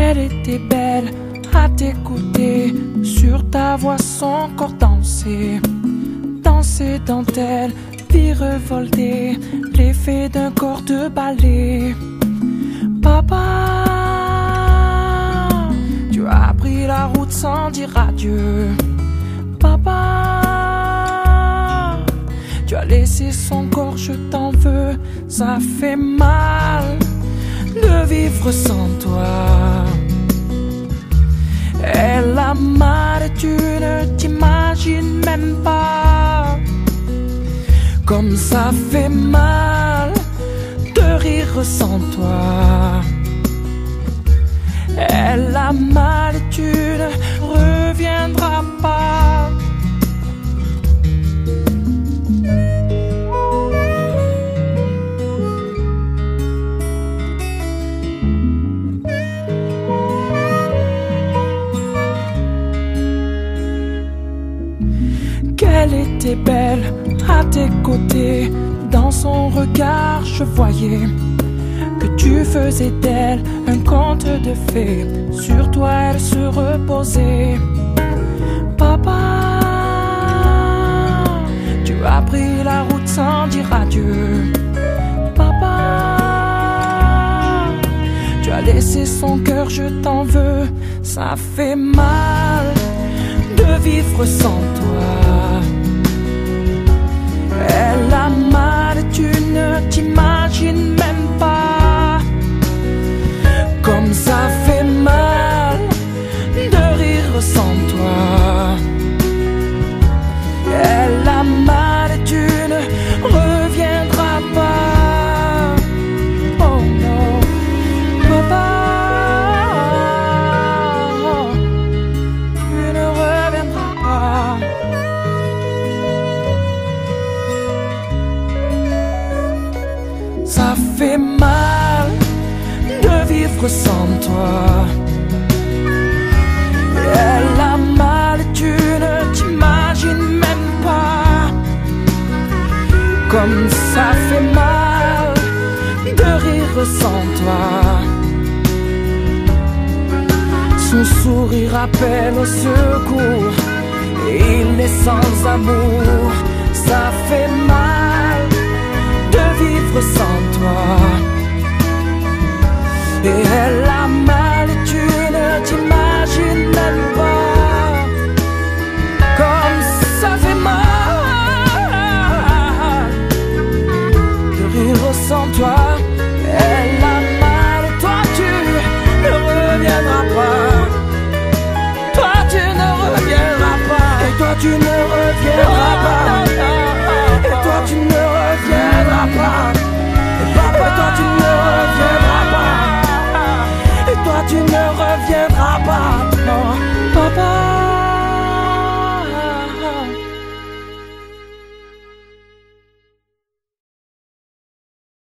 Elle était belle à t'écouter, sur ta voix son corps danser. Danser dentelle, vie revoltée, l'effet d'un corps de ballet. Papa, tu as pris la route sans dire adieu. Papa, tu as laissé son corps, je t'en veux. Ça fait mal de vivre sans toi. Elle a mal et tu ne t'imagines même pas comme ça fait mal de rire sans toi. Elle a mal et tu ne reviendras pas. Qu'elle était belle à tes côtés, dans son regard je voyais que tu faisais d'elle un conte de fées. Sur toi elle se reposait. Papa, tu as pris la route sans dire adieu. Papa, tu as laissé son cœur, je t'en veux. Ça fait mal de vivre sans toi. Elle a mal, tu ne t'imagines même pas comme ça fait mal de rire sans toi. Elle a mal et tu ne reviendras pas. Oh non, papa, tu ne reviendras pas. Ça fait mal de vivre sans toi. Elle a mal, tu ne t'imagines même pas comme ça fait mal de rire sans toi. Son sourire appelle au secours, il est sans amour. Ça fait mal de vivre sans toi. Et elle a mal et tu ne t'imagines même pas comme ça fait mal de rire sans toi. Elle a mal et toi tu ne reviendras pas. Toi tu ne reviendras pas. Et toi tu ne reviendras pas. Et toi tu ne reviendras pas. Et papa toi tu ne reviendras pas. Et toi tu ne reviendras pas.